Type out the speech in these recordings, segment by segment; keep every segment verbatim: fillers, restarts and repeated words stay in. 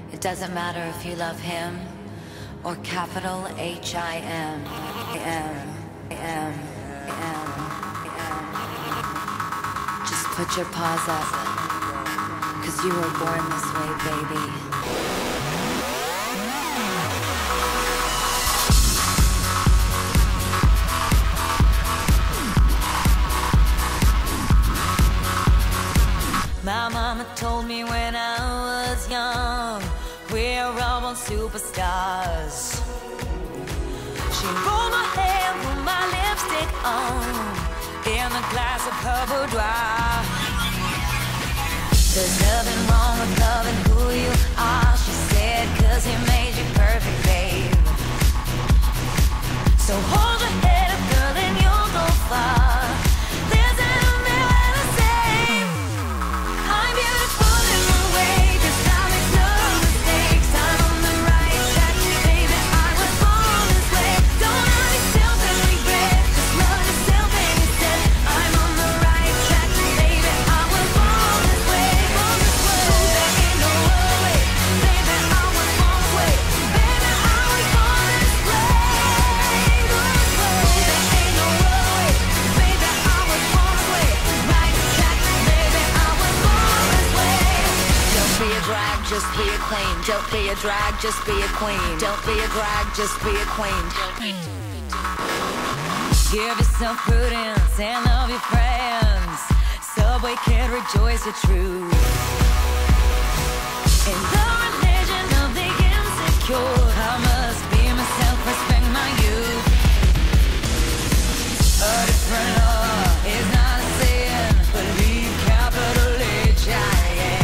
It doesn't matter if you love him or capital H I M. M. M. M. M. Just put your paws up, 'cause you were born this way, baby. My mama told me when I was young, we're all born superstars. She rolled my hair, put my lipstick on, in a glass of her boudoir. There's nothing wrong with loving who you are, she said, 'cause he made you perfect, babe. So hold your head up, girl, and you'll go far. Just be a queen. Don't be a drag, just be a queen. Don't be a drag, just be a queen. Give yourself prudence and love your friends. Subway kid, rejoice your truth. In the religion of the insecure, I must be myself, respect my youth. A different law is not a sin. Believe capital H I M.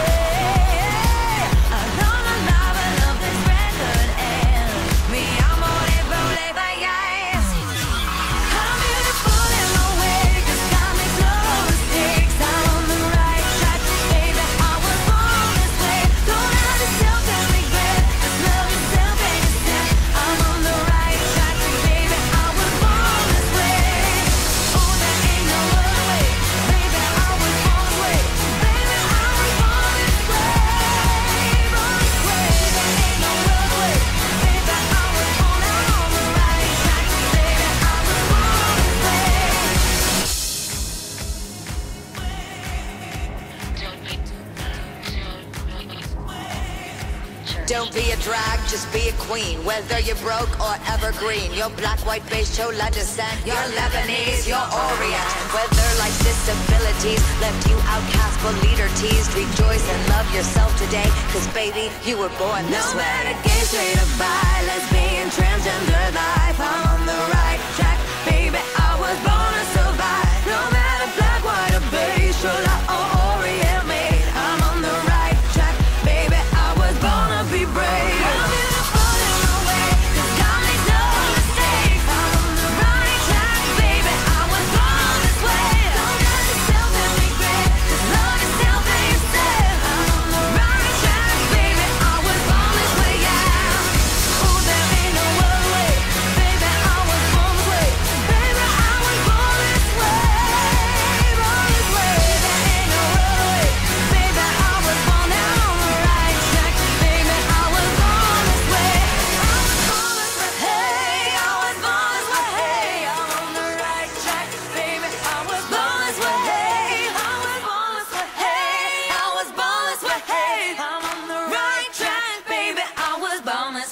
Don't be a drag, just be a queen. Whether you're broke or evergreen, you're black, white, beige, chola descent, you're Lebanese, you're Orient. Whether life's disabilities left you outcast but leader teased, rejoice and love yourself today, 'cause baby, you were born this way. No matter gay, straight or bi, lesbian, transgender life, I'm on the right track, baby, I was born to survive. No matter black, white or beige, chola or Orient made, I'm on the right track, baby, I was born to be brave. I'm beautiful in my way, 'cause God makes no mistakes. I'm on the right track, baby, I was born this way. Don't judge yourself and regret, just love yourself and yourself. I'm on the right track, baby, I was born this way, yeah. Oh, there ain't no other way, baby, I was born this way. Baby, I was born this way, born this way. There ain't no other way, baby, I was born down on the right track, baby, I was born this way. I was born this way, hey, I was born this way, hey, I'm on the right track, baby, I was born this way, hey, I was born this way, hey, I was born this way, hey, I'm on the right track, baby, I was born this way.